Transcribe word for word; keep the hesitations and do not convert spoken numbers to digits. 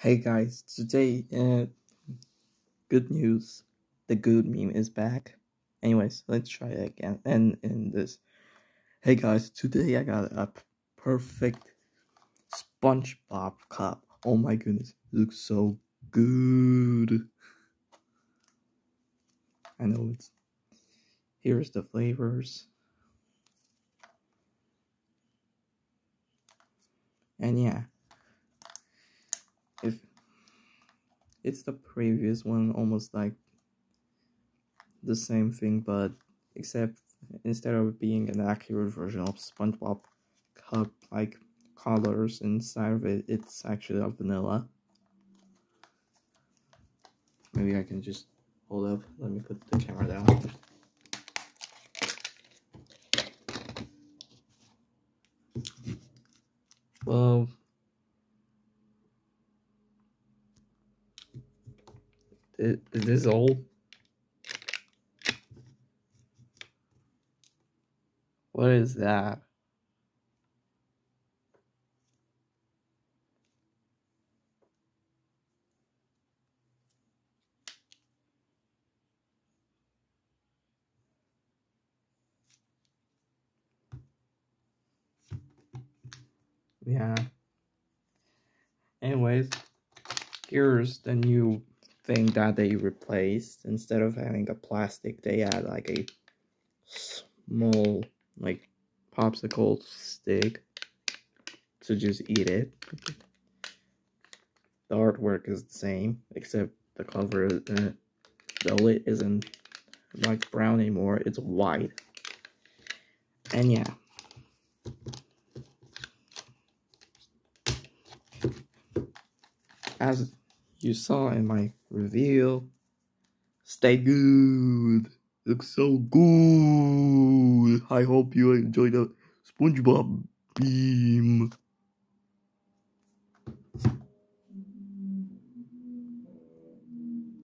Hey guys, today, uh, good news. The good meme is back. Anyways, let's try it again. And in this, hey guys, today I got a perfect SpongeBob cup. Oh my goodness, it looks so good. I know it's. Here's the flavors. And yeah, if it's the previous one, almost like the same thing, but except instead of being an accurate version of SpongeBob cup like colors inside of it, it's actually a vanilla. Maybe I can just hold up. Let me put the camera down. Well, is this all? What is that? Yeah. Anyways, here's the new thing that they replaced. Instead of having a plastic, they add like a small, like, popsicle stick to just eat it. The artwork is the same, except the cover, uh, the lid isn't like brown anymore, it's white. And yeah. As you saw in my review, stay good. Looks so good. I hope you enjoyed the SpongeBob meme.